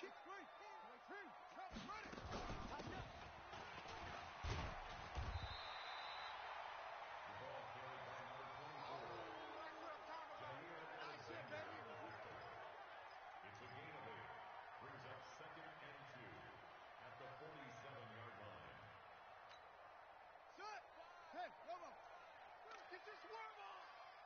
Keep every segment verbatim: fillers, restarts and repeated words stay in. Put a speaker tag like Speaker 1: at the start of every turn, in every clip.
Speaker 1: three, three, ready. Tighten up.
Speaker 2: The ball carried by number twenty-four.
Speaker 1: Nice hit, baby.
Speaker 2: It's a gain of eight. Brings up second and two at the forty-seven-yard line.
Speaker 1: Set. Hey, come on. Get this worm on.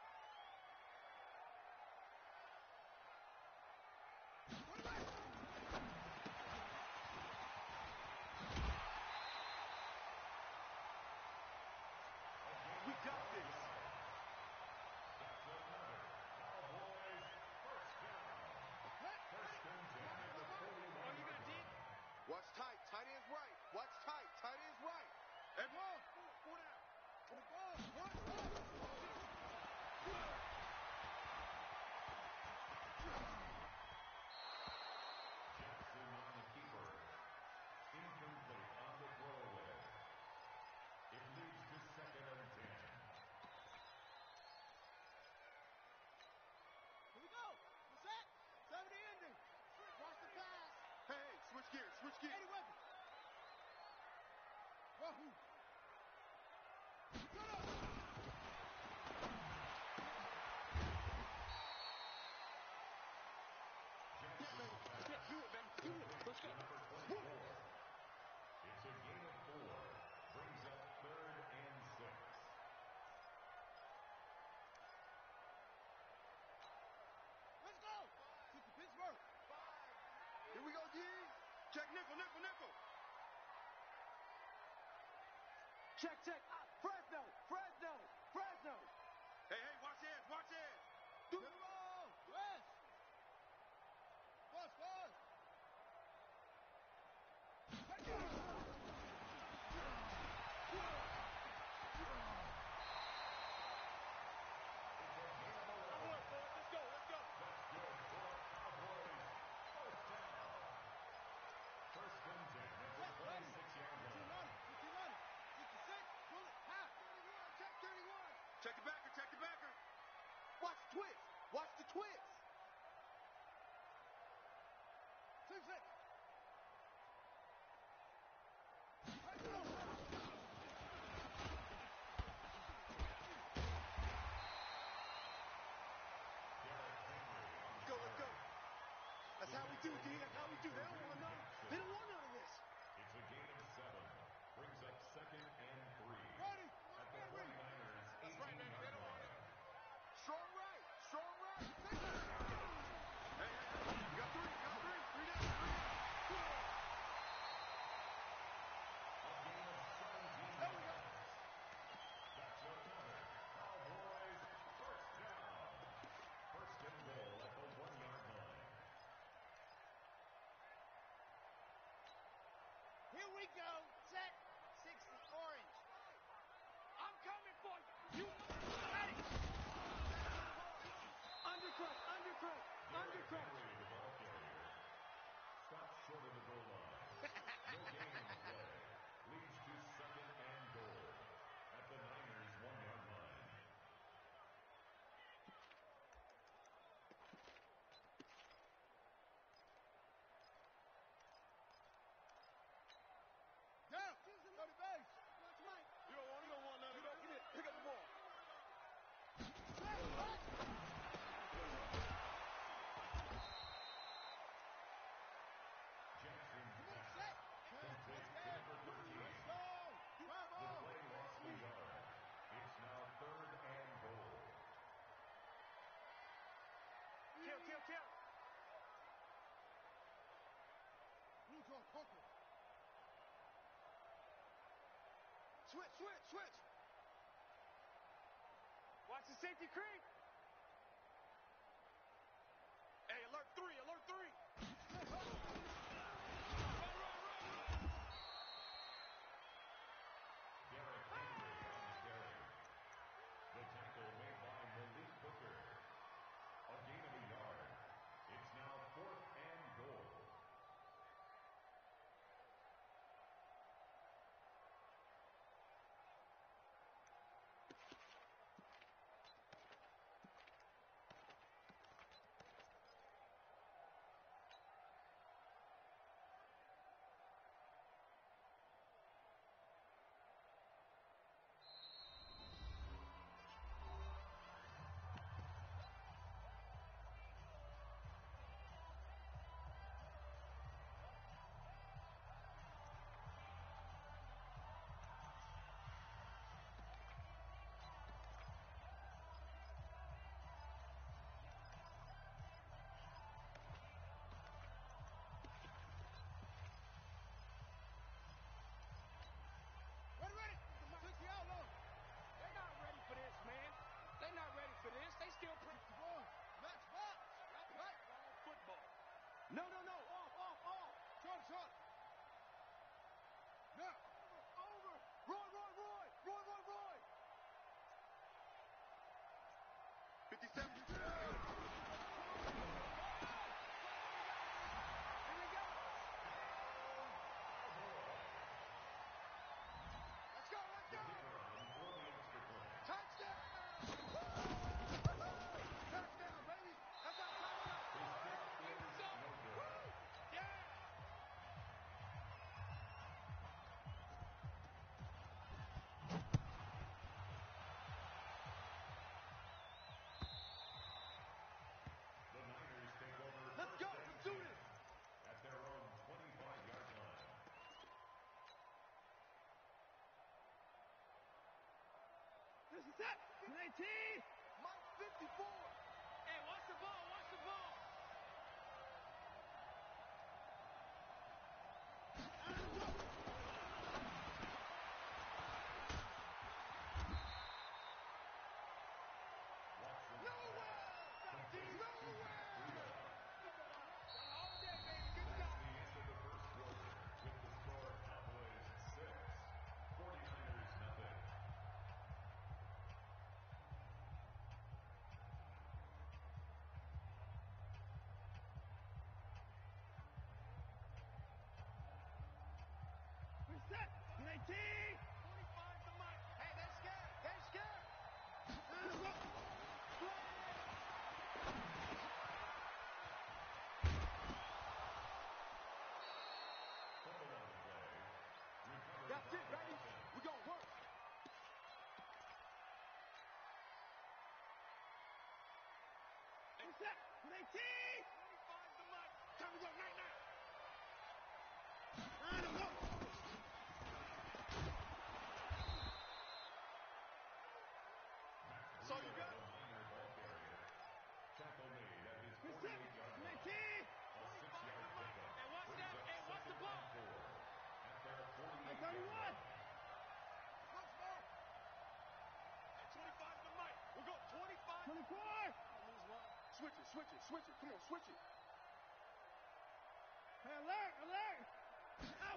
Speaker 1: We got this.
Speaker 2: That's another Cowboys first down. First and ten at the forty-one.
Speaker 1: Are you gonna dig?
Speaker 3: Watch tight. Tight end's right. Watch tight. Tight end's right.
Speaker 1: Hey, ball. Four down. For the ball. One, one.
Speaker 2: Jackson on the keeper. Incomplete on the throwaway. It leads to second and ten.
Speaker 1: Here we go. What's that? seventy ending. Watch the pass.
Speaker 3: Hey, hey, switch gears. Switch gears.
Speaker 1: Eddie Weapon. Wahoo. Shut up.
Speaker 2: Jackson
Speaker 1: Yeah, do it, man. Do it. Let's go.
Speaker 2: number twenty-four. It's a gain of four. Brings up third and six.
Speaker 1: Let's go. Get to Pittsburgh.
Speaker 3: Here we go, D. Check nickel, nickel, nickel.
Speaker 1: Check, check. Ah, Fresno. Fresno. Fresno.
Speaker 3: Hey, hey, watch hands, watch hands.
Speaker 1: Do the ball. West. Bust, bust. Let's go, let's go.
Speaker 2: That's good for Cowboys. First down. First and ten at the twenty-six-yard line.
Speaker 1: fifty-one. fifty-six. Pull it. Half.
Speaker 3: Check thirty-one. Check the backer, check the backer. Watch the twist. Watch the twist.
Speaker 1: Two, six.
Speaker 3: Let's go, let's go. That's how we do, D. That's how we do. They don't want none. They don't want none of this.
Speaker 2: It's a gain of seven. Brings up second and three.
Speaker 1: Ready.
Speaker 2: At the forty-niners eighteen-yard line.
Speaker 3: Strong right. Strong right. Hey, hey, hey. You got three. You got three. Three down. Three down.
Speaker 2: A gain of seventeen.
Speaker 1: There we go.
Speaker 2: That's another Cowboys first down. First and goal at the one-yard line.
Speaker 1: Here we go. Set. sixty orange. I'm coming for you. You ready? Undercut, undercut, undercut.
Speaker 2: Henry, the ball carrier, stops short of the goal line. No gain in play. Leads to second and goal at the Niners' one-yard line.
Speaker 1: Down. Go to base. Watch Mike.
Speaker 3: You don't want, you don't want none of that. Give me it. Pick up the ball.
Speaker 2: Jackson
Speaker 1: Set.
Speaker 2: back. Complete to number thirteen.
Speaker 1: Let's go.
Speaker 2: The
Speaker 1: Bravo.
Speaker 2: play lost the yard. It's now third and goal.
Speaker 1: Kill, kill, kill. Blue call, Coco.
Speaker 3: Switch, switch, switch.
Speaker 1: Watch the safety creep.
Speaker 3: Hey, alert three, alert three.
Speaker 1: Run, run, run.
Speaker 2: Derrick Henry on the carry. The tackle made by Malik Booker. A gain of a yard. It's now fourth and goal.
Speaker 3: fifty-seven.
Speaker 1: Here we go. Let's go, let's go. Touchdown. Touchdown, baby. That's our timeout. Baby, so. Woo. Yeah.
Speaker 2: The Niners take over.
Speaker 3: Let's go. Let's do this.
Speaker 2: At their own twenty-five-yard line.
Speaker 1: This is it. nineteen.
Speaker 3: Mike fifty-four.
Speaker 1: Hey, watch the ball, watch the ball. Nowhere! Nowhere! All day, baby. Good job.
Speaker 2: The end of the first quarter with the score Cowboys six, forty-niners nothing.
Speaker 1: Reset. nineteen. twenty-five to Mike. Hey, they're scared. They're scared.
Speaker 2: Fumble on the play. Recovered
Speaker 3: That's
Speaker 2: by
Speaker 3: it, baby.
Speaker 2: Dolphins.
Speaker 3: We're going to work.
Speaker 1: Reset. nineteen. twenty-five to Mike. Time to go. Night, night.
Speaker 3: So you got
Speaker 2: The Niner ball carrier. Tackle made at his
Speaker 1: Reset.
Speaker 2: forty-eight-yard line.
Speaker 1: nineteen.
Speaker 2: A six-yard pickup.
Speaker 1: Hey, watch
Speaker 2: Brings
Speaker 1: that.
Speaker 2: up
Speaker 1: Hey, watch the
Speaker 2: second
Speaker 1: ball.
Speaker 2: and four. At their forty-eight-yard
Speaker 1: thirty-one.
Speaker 2: line.
Speaker 1: Once more. Hey, twenty-five to Mike. We'll go twenty-five. twenty-four. Lose one.
Speaker 3: switch it, switch it, switch it. Come on, switch it.
Speaker 1: Hey, alert, alert. Out.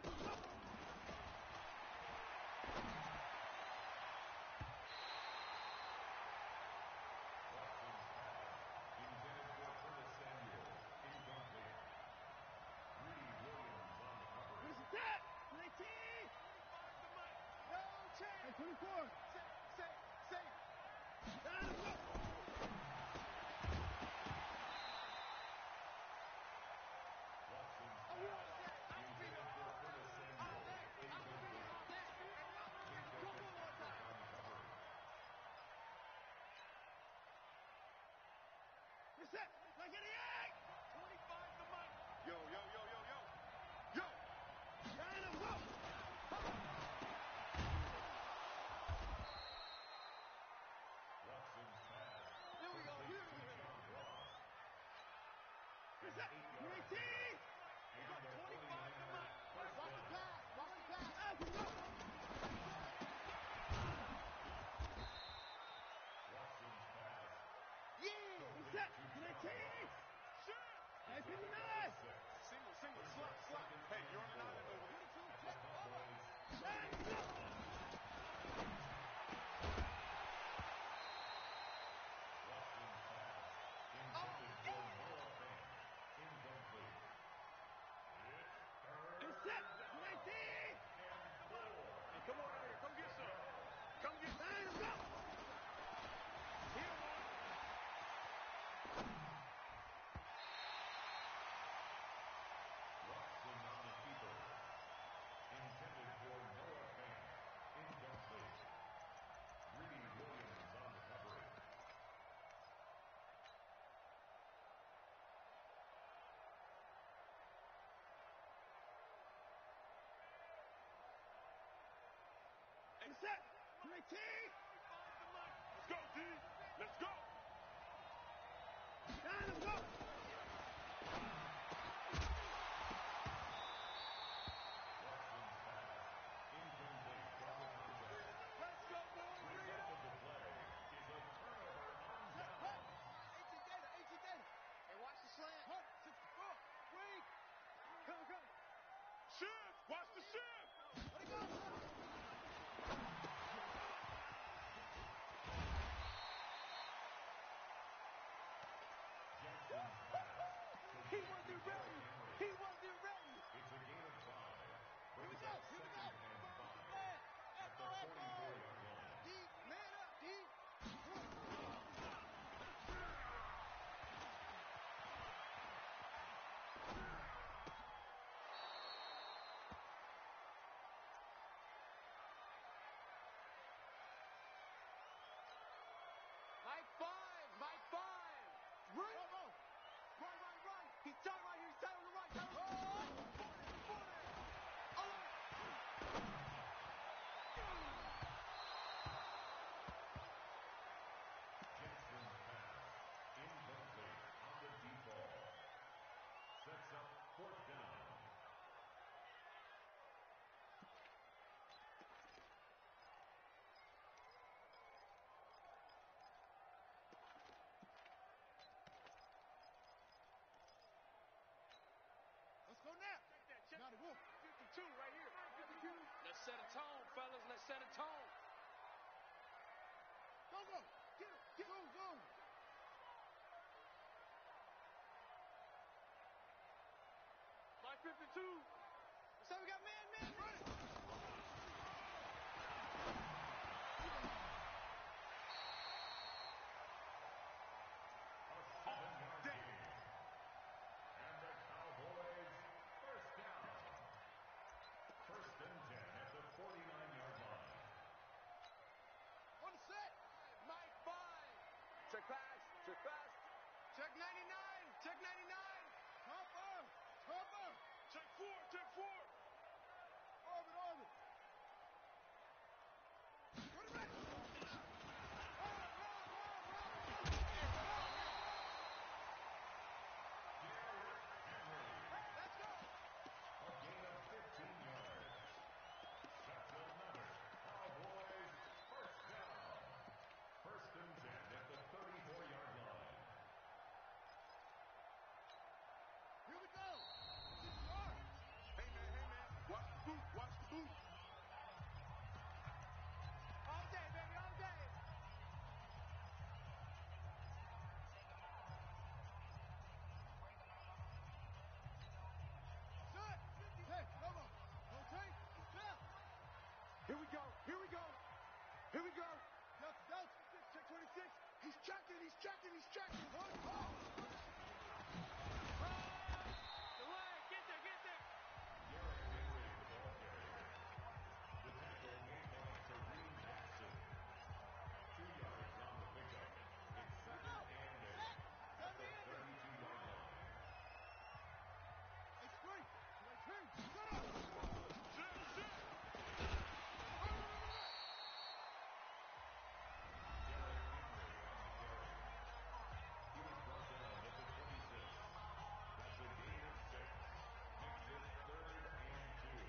Speaker 2: Watson's pass. Intended for Curtis Samuel. Incomplete. Reed Williams on the coverage.
Speaker 1: Reset. nineteen. twenty-five to Mike. No chance. Hey, twenty-four.
Speaker 3: Say, say, say.
Speaker 1: Time to go.
Speaker 2: Watson's
Speaker 1: Oh, we all
Speaker 2: pass.
Speaker 1: set. I'm free.
Speaker 2: Intended for Curtis Samuel.
Speaker 1: All day. I'm free
Speaker 2: Incomplete.
Speaker 1: all day. Go
Speaker 2: Jacob
Speaker 1: one more time.
Speaker 2: on coverage.
Speaker 1: Reset. Like eighty-eight. twenty-five to Mike.
Speaker 3: Yo, yo, yo, yo, yo. Yo.
Speaker 1: Time to go.
Speaker 2: Watson's pass.
Speaker 1: Here we go.
Speaker 2: Complete
Speaker 1: Here
Speaker 2: to
Speaker 1: we go.
Speaker 2: John Ross. An
Speaker 1: Reset.
Speaker 2: eight-yard
Speaker 1: nineteen.
Speaker 2: And
Speaker 1: got
Speaker 2: the
Speaker 1: twenty-five to
Speaker 2: 49ers
Speaker 1: Mike.
Speaker 2: first
Speaker 1: Watch the
Speaker 2: down.
Speaker 1: pass. Watch the pass. Out we go.
Speaker 2: Watson's pass.
Speaker 1: Yeah.
Speaker 2: Complete
Speaker 1: Reset.
Speaker 2: to John
Speaker 1: nineteen.
Speaker 2: Ross.
Speaker 1: Hey, fifty-nine.
Speaker 2: Six.
Speaker 3: Single, single, slot, slot. Hey, you're on an island over there.
Speaker 2: At the Cowboys
Speaker 1: Time to go.
Speaker 2: Watson's pass. Intended for Noah Fant. Incomplete. It's third
Speaker 1: Reset.
Speaker 2: down
Speaker 1: nineteen.
Speaker 2: and four.
Speaker 3: Hey, come on out here. Come get some. Come get some.
Speaker 1: Time to go.
Speaker 3: Here, one.
Speaker 2: Watson on the keeper. Intended for Noah Fant. Incomplete. Reed Williams on the coverage.
Speaker 1: Reset. nineteen.
Speaker 3: Let's go, D. Let's go.
Speaker 1: Time to go.
Speaker 2: Watson's pass. Incomplete from the touchdown.
Speaker 1: Let's go, boys.
Speaker 2: Result of the play is a turnover on down.
Speaker 1: H G Data, H G Data. Hey, watch the slant. Hunt, sixty-four. Three. Come, come.
Speaker 3: Shift. Watch the shift.
Speaker 1: Let it go. set a tone, fellas. Let's set a tone.
Speaker 3: Go, go. Get it. Get go, go.
Speaker 1: Mike fifty-two. So we got man, man, man.
Speaker 2: A seven-yard gain. And the Cowboys first down. First and ten at the forty-nine-yard line.
Speaker 3: On the set.
Speaker 1: Mike five. Check pass. Check pass. Check ninety-nine. Check ninety-nine.
Speaker 3: Cover. Cover.
Speaker 1: Check four. Check four.
Speaker 3: Orbit, orbit. Quarterback.
Speaker 2: Let's go. A gain of fifteen yards. That's another Cowboys first down. First and ten at the thirty-four-yard line.
Speaker 3: Here we go. Hey, man, hey, man. Watch the boot. Watch the boot.
Speaker 1: All day, baby, all day.
Speaker 3: Set. Hey, come on. Okay. Step. Here we go. Here we go. Here we go. Delta, Delta. Check twenty-six. He's checking. He's checking. He's checking. One, oh.
Speaker 1: Delay. Get there, get there.
Speaker 2: Derrick Henry, the ball carrier. The tackle made by Kareem Jackson. Two yards on the pickup. It's second and eight at the thirty-two-yard line.
Speaker 3: Hey, spring. Hey, spring. Shut up.
Speaker 1: Sit, sit.
Speaker 2: Derrick Henry on the carry. He was brought down at the twenty-six. That's a gain of six. Makes it third and two.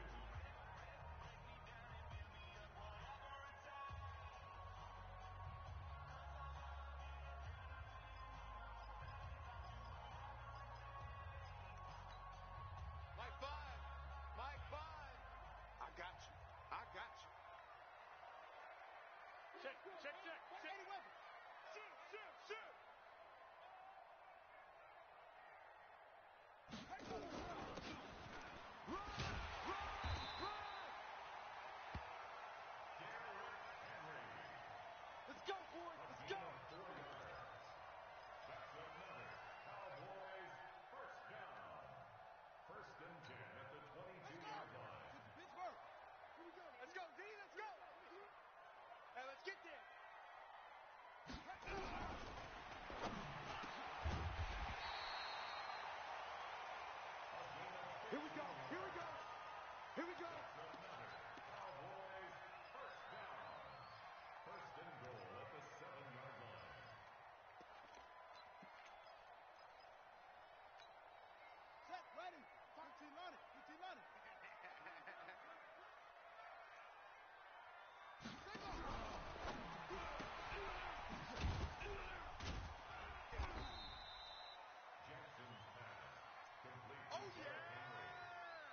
Speaker 1: Mike five. Mike five.
Speaker 3: I got you. I got you.
Speaker 1: Check, check, check, check.
Speaker 3: Any weapon.
Speaker 1: Shoot, shoot, shoot.
Speaker 2: Derrick Henry.
Speaker 1: Let's go, boys.
Speaker 2: A
Speaker 1: Let's
Speaker 2: gain
Speaker 1: go.
Speaker 2: of four yards. That's another Cowboys first down. First and ten at the twenty-two-yard line.
Speaker 3: Pittsburgh. Here we go.
Speaker 1: Let's go, D. Let's go. Hey, let's get there.
Speaker 2: A gain of
Speaker 3: Here we go. Here we go. Here we go.
Speaker 2: That's another Cowboys first down. First and goal at the seven-yard line.
Speaker 3: Set. Ready. fifteen running. fifteen running.
Speaker 2: Jackson's pass complete to
Speaker 3: Oh,
Speaker 2: Derrick Henry.
Speaker 3: yeah.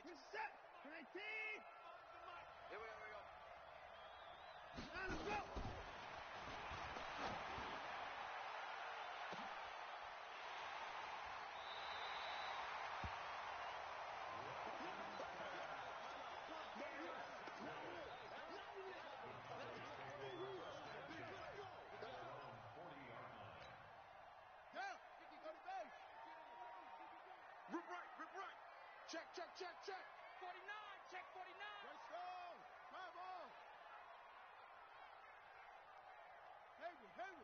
Speaker 3: Switch. Set. nineteen.
Speaker 1: Here we go, here we go.
Speaker 3: Now let's go.
Speaker 1: Rip right, rip right. Check, check, check, check. forty-nine, check forty-nine.
Speaker 3: Let's go. Drive on. Henry, Henry.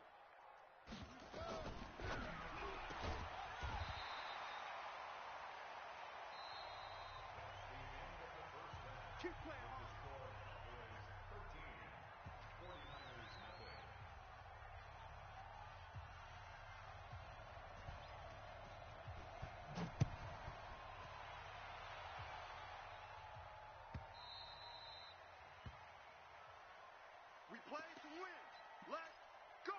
Speaker 1: Keep playing hard.
Speaker 2: Score Cowboys thirteen, forty-niners nothing.
Speaker 1: We play to win. Let's go.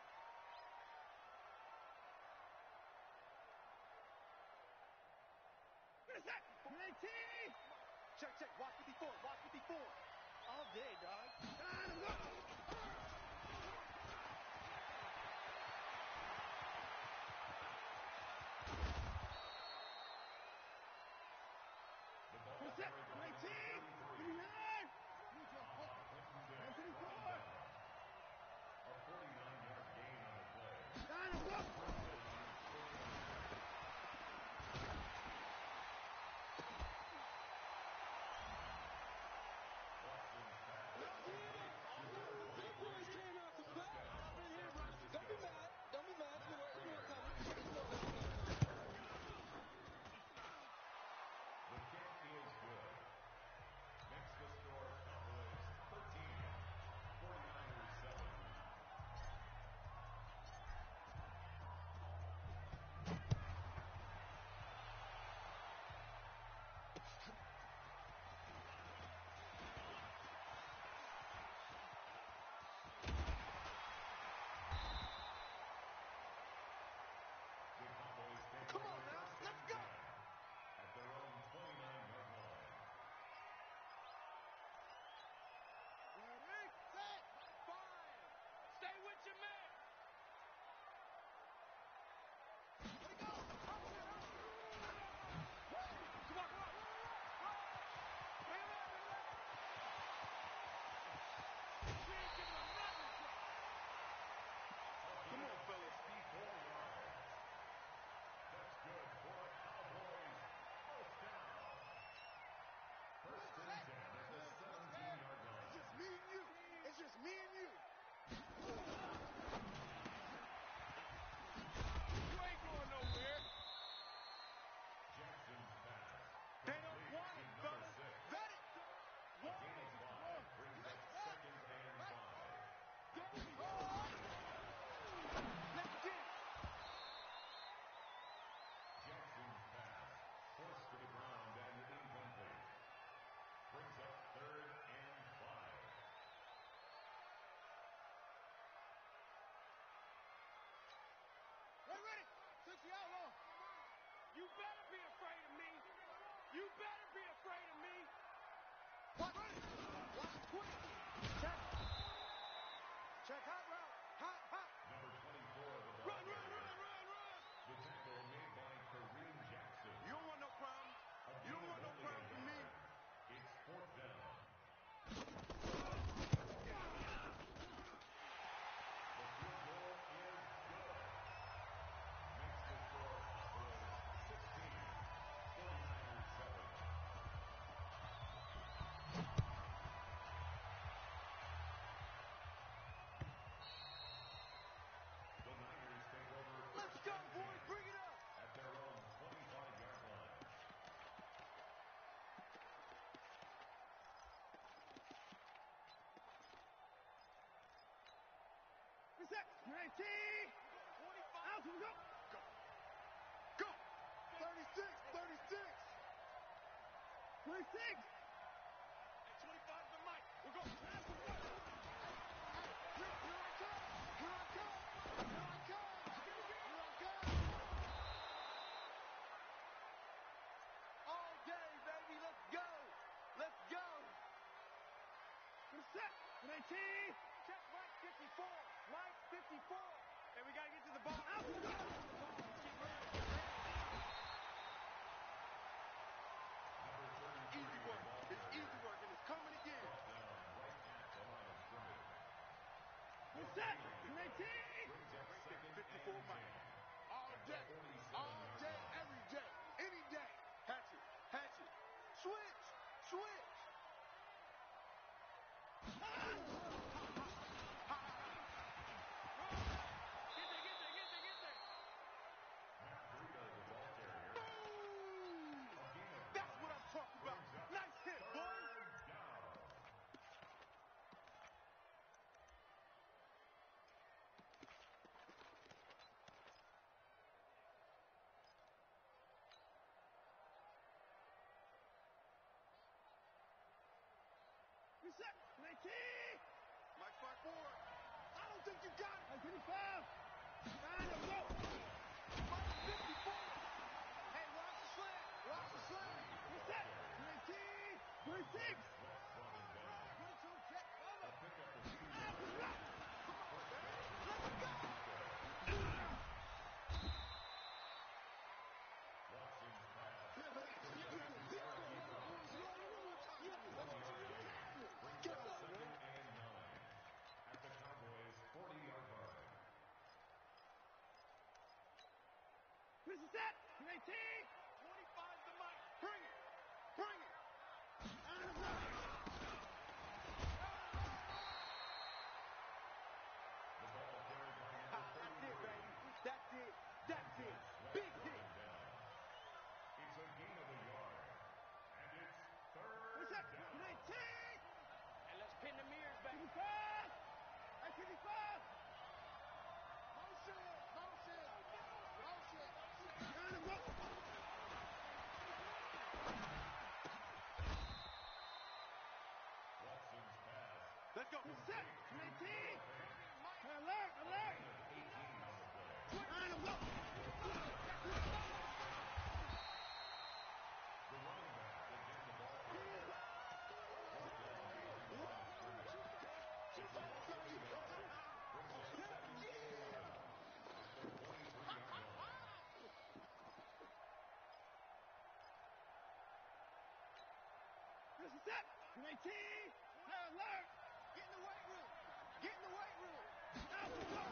Speaker 3: nineteen.
Speaker 1: Check, check. Watch fifty-four. Watch fifty-four.
Speaker 3: All day, dog. Now let's go.
Speaker 2: The ball
Speaker 3: What's that? nineteen. twenty-nine. twenty-four.
Speaker 2: A forty-nine-yard gain on the play.
Speaker 3: Now let's go.
Speaker 2: The kick is good. Makes the score Cowboys thirteen, forty-niners seven. The Cowboys take
Speaker 1: Come on
Speaker 2: over
Speaker 1: now,
Speaker 2: first
Speaker 1: let's
Speaker 2: and
Speaker 1: go.
Speaker 2: ten at their own twenty-nine-yard line.
Speaker 3: Ready, set.
Speaker 1: Fire. Stay with your man.
Speaker 3: Let it go.
Speaker 1: Come on, come on. Bring it up, bring it up. We ain't giving him nothing, bro. Come on, fellas.
Speaker 2: sixty-four yards. That's good for a Cowboys first down. First and ten at the seventeen-yard
Speaker 3: It's
Speaker 2: line.
Speaker 3: just me and you. It's just me and you.
Speaker 1: You ain't going nowhere.
Speaker 2: Jackson's pass.
Speaker 1: They don't want it,
Speaker 2: Number
Speaker 1: fellas.
Speaker 2: six.
Speaker 1: Vet it.
Speaker 2: A gain of five brings up second and five.
Speaker 1: Let's get it.
Speaker 2: Jackson's pass forced to the ground and incomplete. Brings up third and five.
Speaker 3: Ready, ready. sixty outlaw.
Speaker 1: You better be afraid of me. You better be afraid of me.
Speaker 3: Watch. Watch quick. Check. Check hot route. Hot, hot.
Speaker 2: Number twenty-four of the ball.
Speaker 1: Run, run, run, run, run.
Speaker 2: The tackle made by Kareem Jackson.
Speaker 1: You don't want no problem.
Speaker 2: A
Speaker 1: You don't want no
Speaker 2: gain of
Speaker 1: problem from me.
Speaker 2: It's fourth down. The field goal is good. Makes the score Cowboys sixteen, forty-niners seven. The Niners take over.
Speaker 1: Let's go, boys. Bring it up.
Speaker 2: At their own twenty-five-yard line.
Speaker 3: Reset. nineteen. Out. Go.
Speaker 1: Go. Go.
Speaker 3: thirty-six. thirty-six. twenty-six.
Speaker 1: Hey, twenty-five to the mic. We'll go.
Speaker 3: Here I come. Here I come. Here I come. Here I come.
Speaker 1: All day, baby. Let's
Speaker 3: Set. nineteen. Check Mike fifty-four. Mike fifty-four. Hey, we got to get to the ball. Out. Let's get running.
Speaker 4: Easy work. It's easy work, and it's coming again.
Speaker 3: We're set. nineteen.
Speaker 4: fifty-four Mike. All day. All day, every day. Any day. Hatchet. Hatchet. Switch. Switch.
Speaker 3: Get there, get there, get there, get there.
Speaker 4: Boom! That's what I'm talking about. Nice hit, boy.
Speaker 3: Reset. nineteen.
Speaker 4: Mike five four. I don't think you got it.
Speaker 3: I'm fifty-five. Nine to go.
Speaker 4: Mike fifty-four.
Speaker 1: Hey, watch the slam. Watch the slam.
Speaker 3: Reset. nineteen. thirty-six.
Speaker 1: Good two, check. Over.
Speaker 4: Let's go.
Speaker 2: At the Cowboys' forty-yard line.
Speaker 3: Reset. nineteen.
Speaker 4: twenty-five to Mike. Bring it. Bring it.
Speaker 2: The ball carried by number
Speaker 4: That's it,
Speaker 2: thirty-three.
Speaker 4: baby. That's it. That's it. Big hit.
Speaker 2: It's a gain of a yard. And it's third
Speaker 3: Reset.
Speaker 2: down.
Speaker 3: nineteen.
Speaker 1: And let's pin the mirrors back.
Speaker 3: fifty-five. I'm fifty-five.
Speaker 4: Motion. Motion. Motion.
Speaker 3: Nine to go.
Speaker 2: Watson's pass.
Speaker 4: Let's go.
Speaker 3: Reset. nineteen. Alert, alert.
Speaker 2: eighteen on the play.
Speaker 3: Nine to go.
Speaker 2: The running back will get the ball. Fourth down, the line of scrimmage. It's a thirty yard. Brings up second and eleven. At their twenty-three-yard line.
Speaker 3: Reset. nineteen. Alert.
Speaker 1: Get in the weight room. Get in the weight room.
Speaker 3: Out to go.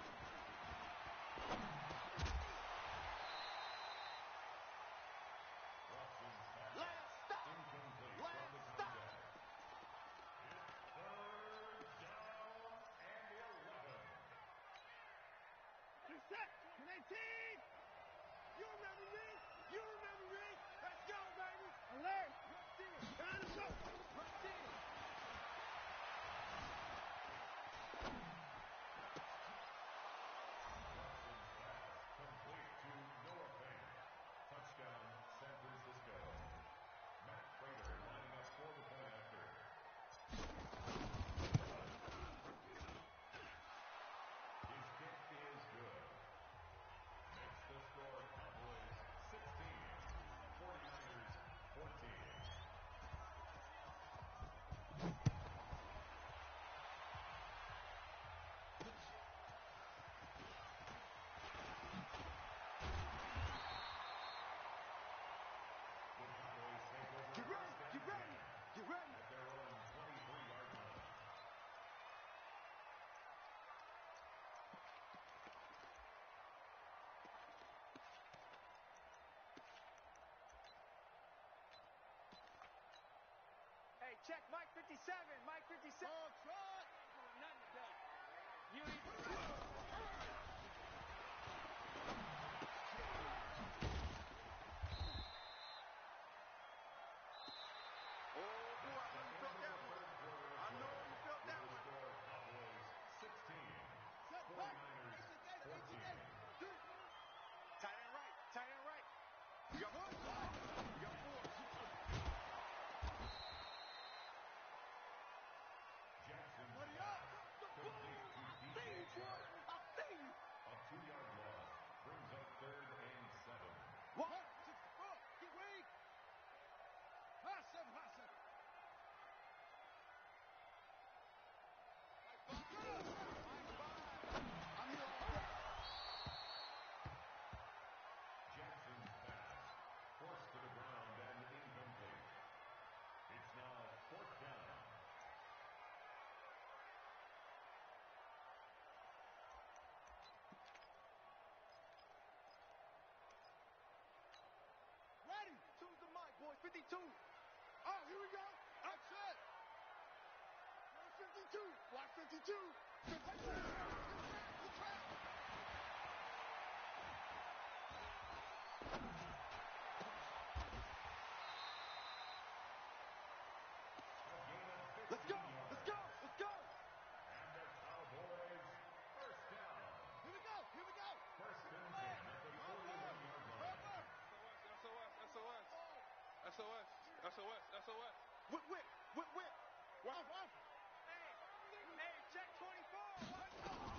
Speaker 2: Watson's pass.
Speaker 4: Last stop.
Speaker 2: Incomplete
Speaker 4: Last
Speaker 2: from the
Speaker 4: stop.
Speaker 2: contact. It's third down and eleven.
Speaker 3: Reset. nineteen.
Speaker 4: You remember me? You remember me? Let's go, baby.
Speaker 3: Alert.
Speaker 4: Let's see it.
Speaker 3: Nine to go.
Speaker 4: Let's see it.
Speaker 2: Watson's pass complete to Noah Fant. Touchdown, San Francisco. Matt Prater lining up for the point after. His kick is good. Makes the score Cowboys sixteen, forty-niners fourteen. The Cowboys take over
Speaker 4: Get ready.
Speaker 2: first
Speaker 4: Get
Speaker 2: and
Speaker 4: ready.
Speaker 2: ten
Speaker 4: Get ready.
Speaker 2: at their own twenty-three-yard line.
Speaker 1: Hey, check Mike fifty-seven. Mike fifty-seven.
Speaker 4: Ball truck.
Speaker 1: Doing nothing today. You ain't.
Speaker 4: Oh, boy, I know you felt that one. I know you felt that one.
Speaker 2: Score Cowboys sixteen, forty-niners fourteen.
Speaker 1: Tight end right. Tight end right.
Speaker 4: You got one. You got four.
Speaker 2: Jackson
Speaker 4: Buddy up.
Speaker 2: complete to D J Chark.
Speaker 4: I see you.
Speaker 2: A two-yard loss brings up third and seven.
Speaker 4: One. sixty-four. Get weak. High seven. High seven.
Speaker 3: fifty-two. Oh, here we go. Upset. fifty-two. Watch fifty-two. fifty-two. The trap. Let's go. Let's go. Let's go.
Speaker 2: And the Cowboys first down.
Speaker 3: Here we go. Here we go.
Speaker 2: First and ten at the forty-one-yard line.
Speaker 4: S O S, S O S, S O S, S O S, S O S.
Speaker 3: Whip, whip, whip, whip. Off, off.
Speaker 1: Hey, hey, check twenty-four. Watch out.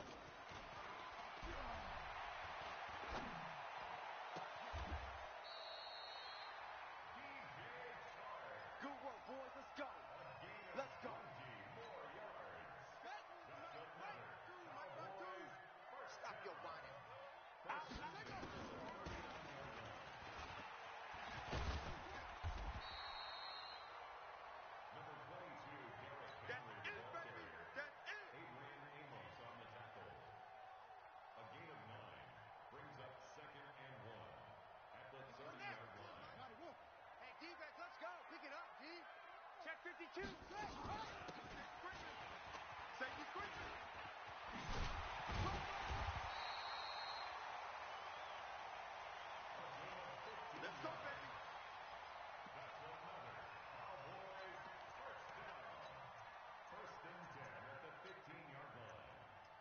Speaker 2: D J Chark.
Speaker 3: Good work, boys. Let's go. Let's go.
Speaker 2: More yards.
Speaker 3: Back.
Speaker 2: Just another
Speaker 3: Cowboys.
Speaker 2: first
Speaker 3: Stop
Speaker 2: down.
Speaker 3: your whining.
Speaker 2: First
Speaker 3: Out.
Speaker 2: and
Speaker 3: Let
Speaker 2: ten.
Speaker 3: go.
Speaker 2: Number twenty-two, Derrick
Speaker 3: That's
Speaker 2: Henry,
Speaker 3: it,
Speaker 2: the ball
Speaker 3: baby.
Speaker 2: carrier.
Speaker 3: That's it.
Speaker 2: Adrian Amos on the tackle. A gain of nine brings up second and one at the thirty-yard line.
Speaker 3: Gotta whoop.
Speaker 1: Hey, defense, let's go. Pick it up, D. Check fifty-two. Set.
Speaker 3: Safety screaming. Let's go, baby.
Speaker 2: That's another Cowboys first down. First and ten at the fifteen-yard line.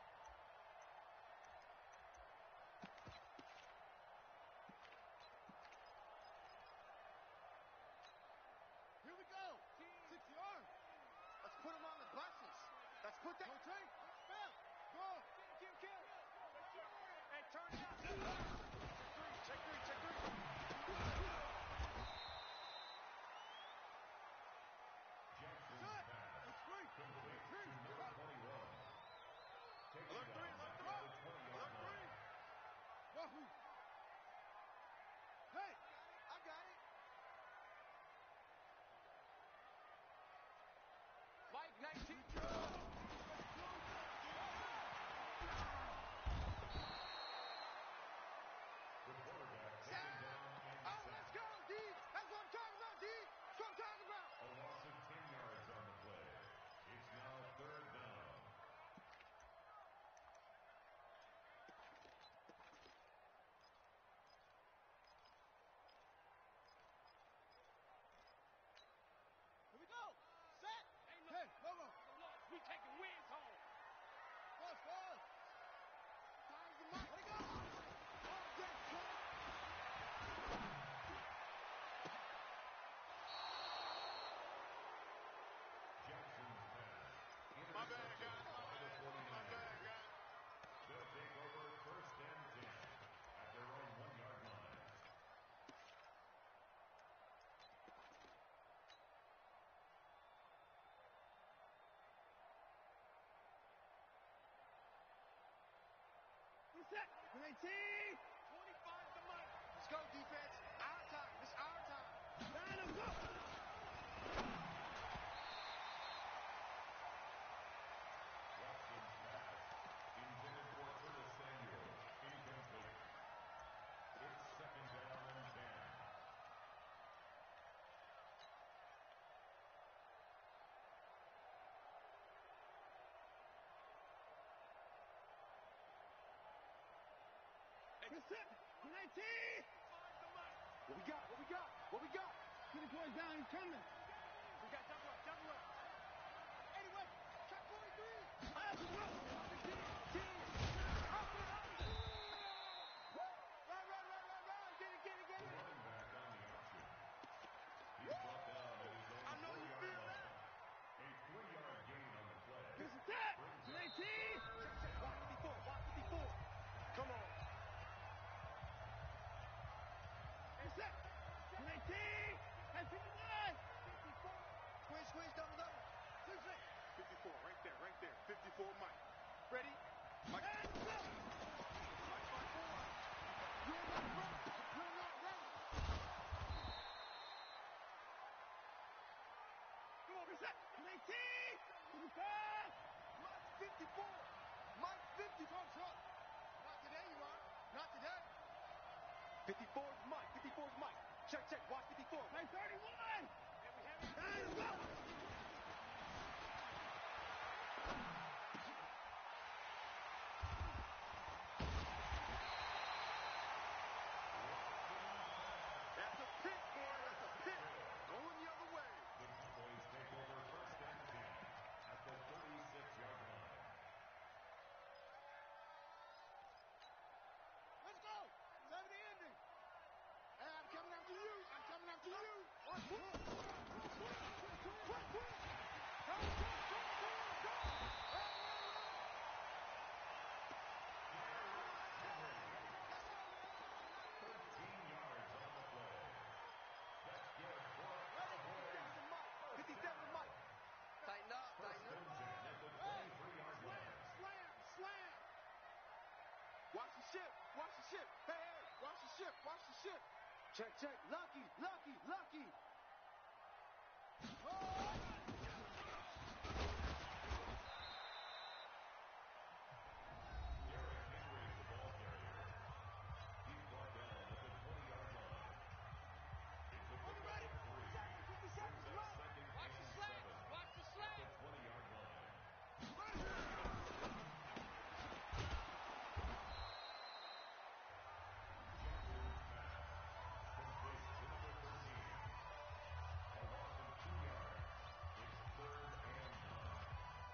Speaker 3: Here we go. Six yards. Let's put him on the buses. Let's put that. Go, take. Back. Go.
Speaker 1: Kill, kill. Hey, turn it up.
Speaker 3: Check three. Check three.
Speaker 2: Jackson's
Speaker 3: Set.
Speaker 2: pass
Speaker 3: It's free.
Speaker 2: complete to
Speaker 3: Three.
Speaker 2: number twenty-one. Taking
Speaker 3: Alert three.
Speaker 2: down
Speaker 3: Alert
Speaker 2: at
Speaker 3: three.
Speaker 2: the twenty-yard
Speaker 3: Alert three.
Speaker 2: line.
Speaker 3: Wahoo. Hey, I got it.
Speaker 1: Mike nineteen.
Speaker 2: The quarterback taken
Speaker 3: Sam.
Speaker 2: down and
Speaker 3: Oh, let's
Speaker 2: sacked.
Speaker 3: go, D. That's what I'm talking about, D. That's what I'm talking about.
Speaker 2: A loss of ten yards on the play. It's now third down.
Speaker 3: Here we go. Set. Hey, come on.
Speaker 1: We taking wins home.
Speaker 3: Pause, pause. Time's the mark. Let it go. Oh, yes, come.
Speaker 2: Jackson's pass.
Speaker 4: My bad,
Speaker 2: Intercepted
Speaker 4: guys. My
Speaker 2: by the
Speaker 4: bad. My
Speaker 2: forty-niners.
Speaker 4: bad, guys.
Speaker 2: They'll take over first and ten at their own one-yard line.
Speaker 3: Set. nineteen.
Speaker 1: twenty-five to Mike.
Speaker 3: Let's go, defense. Our time. It's our time. Line them up.
Speaker 2: Watson's pass intended for Curtis Samuel. Incomplete. It's second down and ten.
Speaker 3: Set. nineteen. What we got? What we got? What we got? Get the boys down. He's coming.
Speaker 1: We got double up, double up.
Speaker 3: Anyway, check forty-three.
Speaker 1: Run, run, run, run, run. Get it, get it, get
Speaker 2: The
Speaker 1: it.
Speaker 2: running back on the option. He's brought down at his own
Speaker 3: I know you
Speaker 2: four-yard
Speaker 3: feel
Speaker 2: line. A three-yard gain on the play.
Speaker 3: Set.
Speaker 2: Brings up
Speaker 3: nineteen.
Speaker 1: Check, check. Watch fifty-four, watch fifty-four.
Speaker 3: Come on. Set. nineteen. And fifty-one.
Speaker 1: fifty-four.
Speaker 3: Squeeze, squeeze, double, double. Squeeze it.
Speaker 4: fifty-four, right there, right there. fifty-four, Mike.
Speaker 1: Ready?
Speaker 4: Mike,
Speaker 3: And go.
Speaker 4: Mike, five, four.
Speaker 3: You're not ready. You're not ready. Come on, reset. nineteen. fifty-five. Mike, fifty-four. Mike, fifty-four. Truck. Not today, you are. Not today.
Speaker 1: fifty-four is Mike, fifty-four is Mike.
Speaker 3: Check, check. Watch fifty-four.
Speaker 1: Hey, thirty-one.
Speaker 3: And we have it.
Speaker 1: Hey, let's go.
Speaker 3: That's a pick, boy. That's a pick. Going the other way.
Speaker 2: The Cowboys take over first and ten at the thirty-six yard line.
Speaker 3: Let's go. Seven the ending. Hey, I'm coming after you. I'm coming after you. One, two, one, two, one, two. Go, go, go, go, go. Run, run, run.
Speaker 2: thirteen yards on the play. That's good for
Speaker 3: Ready?
Speaker 2: Cowboys.
Speaker 3: fifty-seven, Mike.
Speaker 5: Tighten up,
Speaker 2: First
Speaker 5: tighten
Speaker 2: and
Speaker 5: up.
Speaker 2: ten at the twenty-three yard line.
Speaker 3: Slam, slam. Watch the ship. Watch the ship. Hey, hey. Watch the ship. Watch the ship. Check, check. Lucky, lucky, lucky. Oh!
Speaker 2: Derrick Henry, the ball carrier. He's brought down at the twenty yard line. It's a
Speaker 3: On the
Speaker 2: pickup
Speaker 3: ready.
Speaker 2: of three.
Speaker 3: Seven, fifty seconds
Speaker 2: Brings up
Speaker 3: left.
Speaker 2: second
Speaker 1: Watch the
Speaker 2: and
Speaker 1: slants.
Speaker 2: seven
Speaker 1: Watch the
Speaker 2: at the
Speaker 1: slants.
Speaker 2: twenty yard line. Jackson's pass. Complete to number thirteen. A loss of two yards. It's third and nine.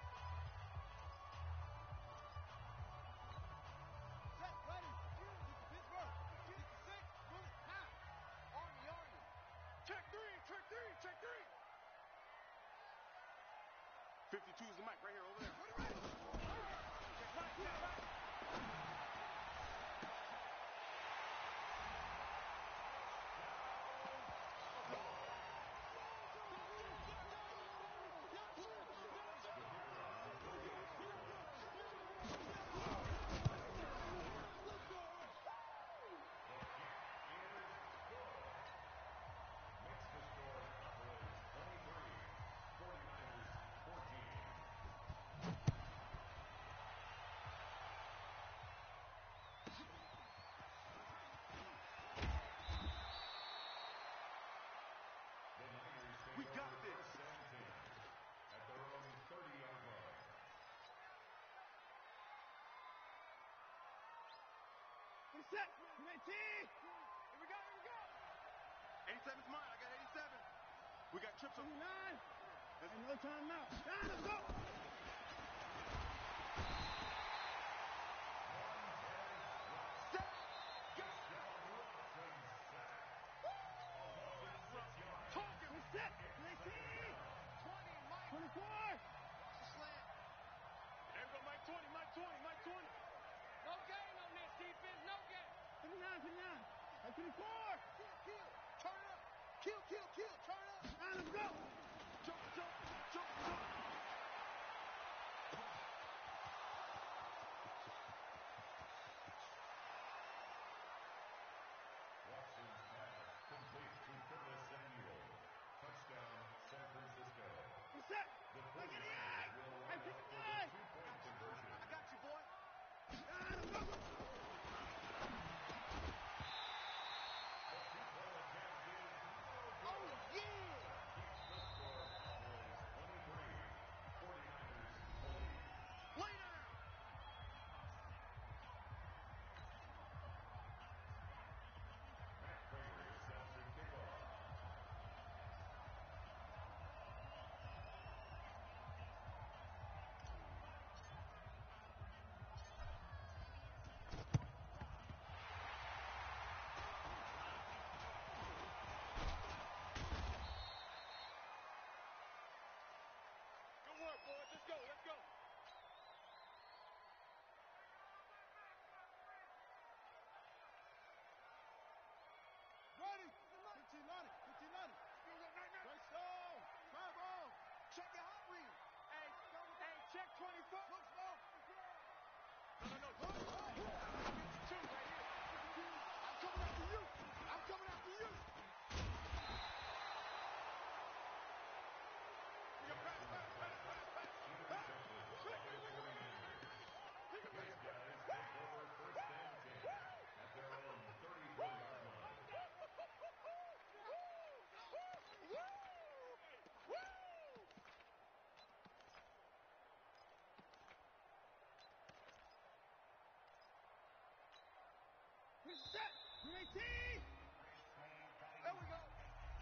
Speaker 3: Set, ready. Pittsburgh. fifty-six. Move it. Half. Army, Army. Check three. Check three. Check three. fifty-two is the mic right here over there. Ready, ready. Check right. Check right.
Speaker 2: Makes the score Cowboys twenty-three, forty-niners fourteen. The Niners take
Speaker 3: We
Speaker 2: over
Speaker 3: got this.
Speaker 2: first and ten at their own thirty yard line.
Speaker 1: We're set. nineteen.
Speaker 3: Here we go. Here we go. eighty-seven's mine. I got eighty-seven. We got trips on.
Speaker 1: twenty-nine.
Speaker 3: Let's
Speaker 1: And no timeout. Down, let's go.
Speaker 3: set. Talking.
Speaker 1: We're set. nineteen.
Speaker 3: twenty, Mike.
Speaker 1: twenty-four.
Speaker 3: Watch the slant. There we go, Mike twenty, Mike twenty, Mike twenty.
Speaker 1: No gain on this defense. No gain. twenty-nine, twenty-nine. Hey, twenty-four.
Speaker 3: Kill, kill. Turn it up. Kill, kill, kill. Turn it up.
Speaker 1: Down, let's go.
Speaker 3: Jump, jump, jump, jump. nineteen. There we go.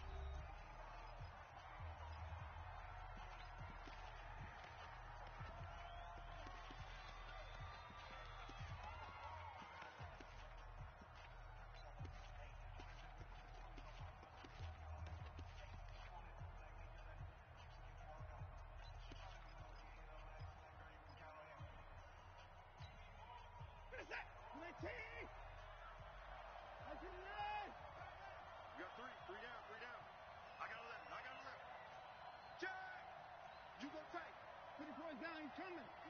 Speaker 3: Finish that. nineteen. nineteen.
Speaker 4: You got three. Three down. Three down. I got eleven. I got eleven. Jack! You go tight.
Speaker 3: Put the boys down. He's coming.